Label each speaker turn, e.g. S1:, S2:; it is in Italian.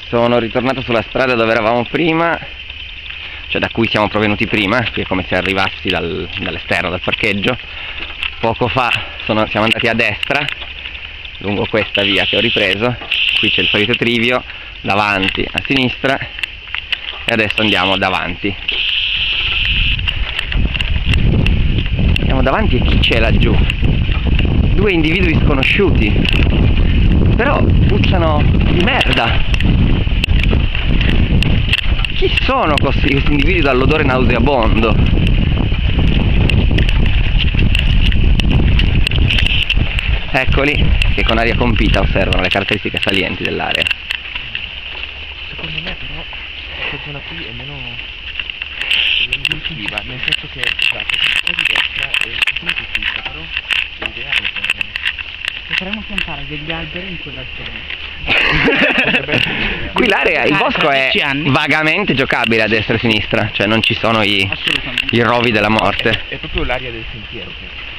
S1: Sono ritornato sulla strada dove eravamo prima, cioè da cui siamo provenuti prima, qui è come se arrivassi dall'esterno, dal parcheggio. Poco fa siamo andati a destra, lungo questa via che ho ripreso, qui c'è il solito trivio, davanti a sinistra, e adesso andiamo davanti. Andiamo davanti e chi c'è laggiù? Due individui sconosciuti, però puzzano di merda. Chi sono questi individui dall'odore nauseabondo? Eccoli, che con aria compita osservano le caratteristiche salienti dell'area.
S2: Secondo me però questa zona qui è meno intuitiva, nel senso che scusate, un po' di destra e un po' di sinistra, però l'idea è
S3: potremmo piantare degli alberi in quella zona.
S1: Qui l'area, il bosco è vagamente giocabile a destra e a sinistra, cioè non ci sono i rovi della morte.
S2: È proprio l'area del sentiero.